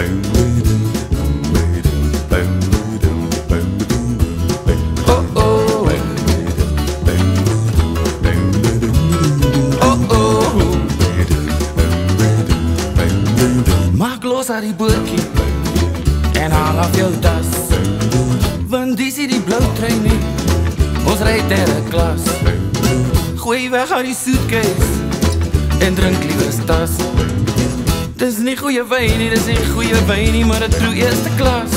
Maak los uit die bootjie en haal af jou tas, want dis hier die blou trein nie, ons ry derde klas. Gooi weg uit die suitcase en drink liewer stas. Dis nie goeie wyn nie, dis nie goeie wyn nie, maar dit proe eerste klas.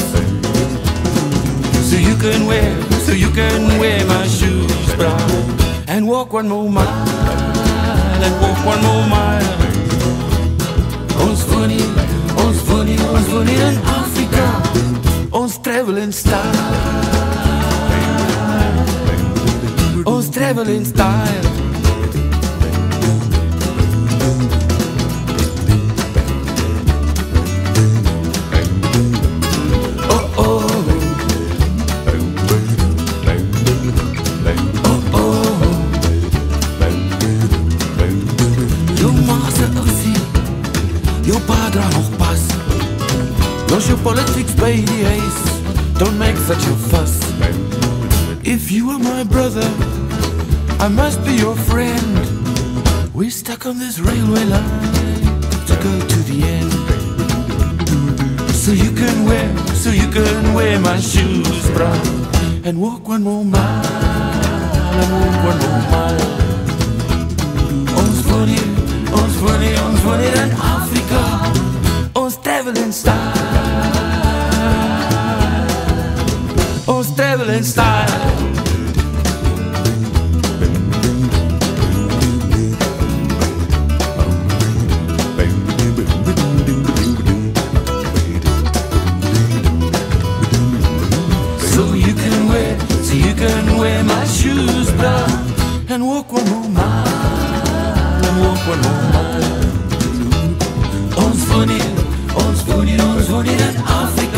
So you can wear my shoes, bra, and walk one more mile, and walk one more mile. Ons woon hier in Afrika, ons travel in style, ons travel in style. Jou pa dra nog pas, los jou politics by die huis, don't make such a fuss. If you are my brother, I must be your friend. We're stuck on this railway line to go to the end. So you can wear my shoes, bra, and walk one more mile, and walk one more mile. Ons woon hier in Afrika, ons travel in style, ons travel in style. So you can wear my shoes, bra, and walk one more mile, and walk one more mile. Ons woon hier in Afrika.